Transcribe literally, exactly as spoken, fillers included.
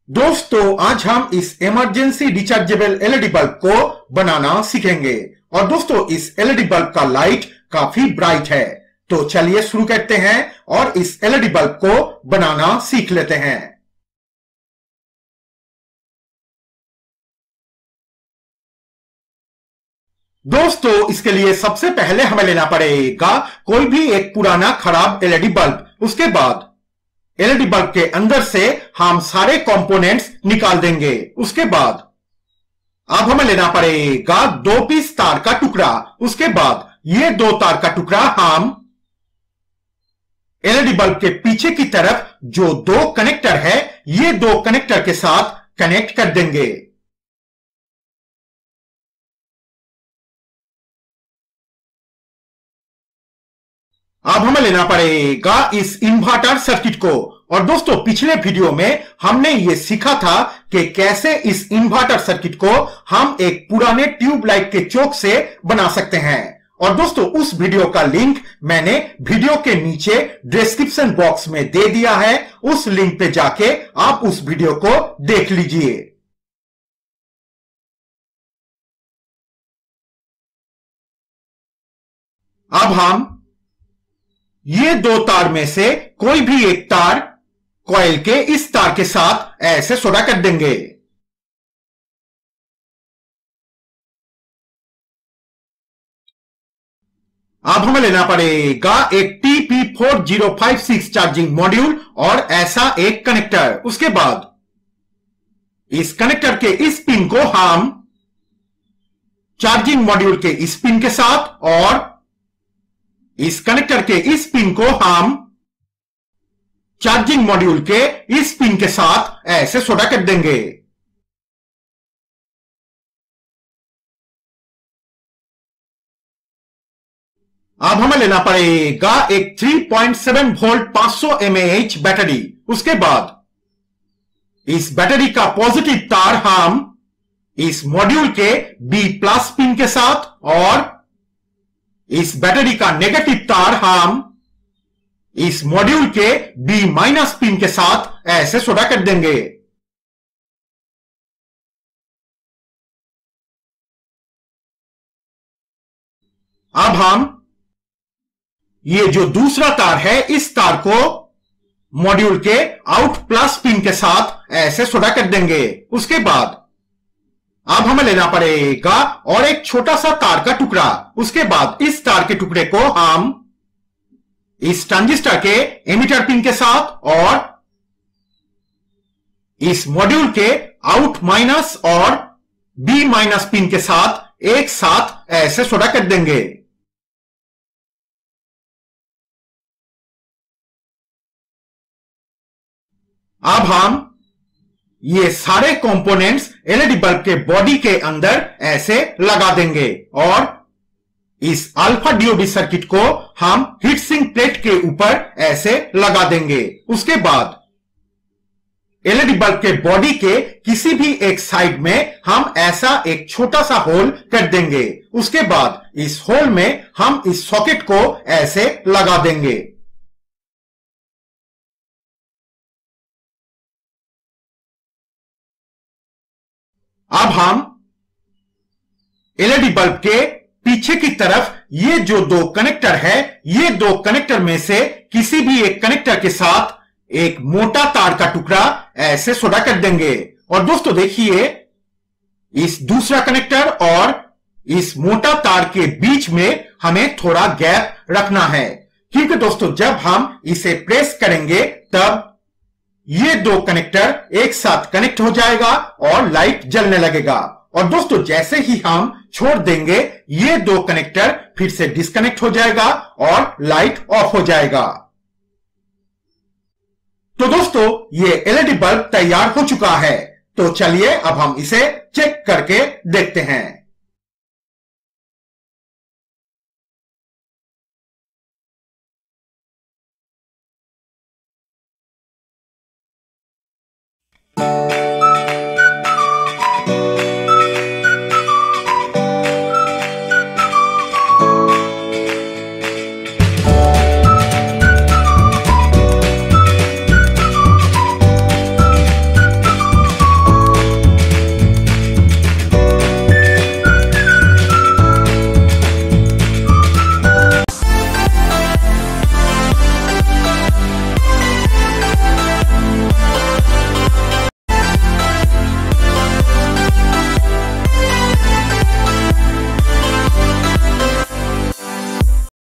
दोस्तों आज हम इस इमरजेंसी रिचार्जेबल एलईडी बल्ब को बनाना सीखेंगे। और दोस्तों इस एलईडी बल्ब का लाइट काफी ब्राइट है, तो चलिए शुरू करते हैं और इस एलईडी बल्ब को बनाना सीख लेते हैं। दोस्तों इसके लिए सबसे पहले हमें लेना पड़ेगा कोई भी एक पुराना खराब एलईडी बल्ब। उसके बाद एलईडी बल्ब के अंदर से हम सारे कंपोनेंट्स निकाल देंगे। उसके बाद अब हमें लेना पड़ेगा दो पीस तार का टुकड़ा। उसके बाद ये दो तार का टुकड़ा हम एलईडी बल्ब के पीछे की तरफ जो दो कनेक्टर है, ये दो कनेक्टर के साथ कनेक्ट कर देंगे। अब हमें लेना पड़ेगा इस इन्वर्टर सर्किट को। और दोस्तों पिछले वीडियो में हमने ये सीखा था कि कैसे इस इन्वर्टर सर्किट को हम एक पुराने ट्यूबलाइट के चोक से बना सकते हैं। और दोस्तों उस वीडियो का लिंक मैंने वीडियो के नीचे डिस्क्रिप्शन बॉक्स में दे दिया है। उस लिंक पे जाके आप उस वीडियो को देख लीजिए। अब हम ये दो तार में से कोई भी एक तार कॉइल के इस तार के साथ ऐसे सोडा कर देंगे। अब हमें लेना पड़ेगा एक T P four zero five six charging module और ऐसा एक कनेक्टर। उसके बाद इस कनेक्टर के इस पिन को हम चार्जिंग मॉड्यूल के इस पिन के साथ और इस कनेक्टर के इस पिन को हम चार्जिंग मॉड्यूल के इस पिन के साथ ऐसे सोडा कर देंगे। अब हमें लेना पड़ेगा एक थ्री पॉइंट सेवन वोल्ट पांच सौ एम ए एच बैटरी। उसके बाद इस बैटरी का पॉजिटिव तार हम इस मॉड्यूल के बी प्लस पिन के साथ और इस बैटरी का नेगेटिव तार हम इस मॉड्यूल के बी माइनस पिन के साथ ऐसे सोडा कर देंगे। अब हम ये जो दूसरा तार है, इस तार को मॉड्यूल के आउट प्लस पिन के साथ ऐसे सोडा कर देंगे। उसके बाद अब हमें लेना पड़ेगा और एक छोटा सा तार का टुकड़ा। उसके बाद इस तार के टुकड़े को हम इस ट्रांजिस्टर के एमिटर पिन के साथ और इस मॉड्यूल के आउट माइनस और बी माइनस पिन के साथ एक साथ ऐसे सोडा कर देंगे। अब हम ये सारे कंपोनेंट्स एलईडी बल्ब के बॉडी के अंदर ऐसे लगा देंगे और इस अल्फा डीओडी सर्किट को हम हीट सिंक प्लेट के ऊपर ऐसे लगा देंगे। उसके बाद एलईडी बल्ब के बॉडी के किसी भी एक साइड में हम ऐसा एक छोटा सा होल कर देंगे। उसके बाद इस होल में हम इस सॉकेट को ऐसे लगा देंगे। अब हम एलईडी बल्ब के पीछे की तरफ ये जो दो कनेक्टर है, ये दो कनेक्टर में से किसी भी एक कनेक्टर के साथ एक मोटा तार का टुकड़ा ऐसे सोडा कर देंगे। और दोस्तों देखिए इस दूसरा कनेक्टर और इस मोटा तार के बीच में हमें थोड़ा गैप रखना है, क्योंकि दोस्तों जब हम इसे प्रेस करेंगे तब ये दो कनेक्टर एक साथ कनेक्ट हो जाएगा और लाइट जलने लगेगा। और दोस्तों जैसे ही हम छोड़ देंगे ये दो कनेक्टर फिर से डिस्कनेक्ट हो जाएगा और लाइट ऑफ हो जाएगा। तो दोस्तों ये एलईडी बल्ब तैयार हो चुका है। तो चलिए अब हम इसे चेक करके देखते हैं।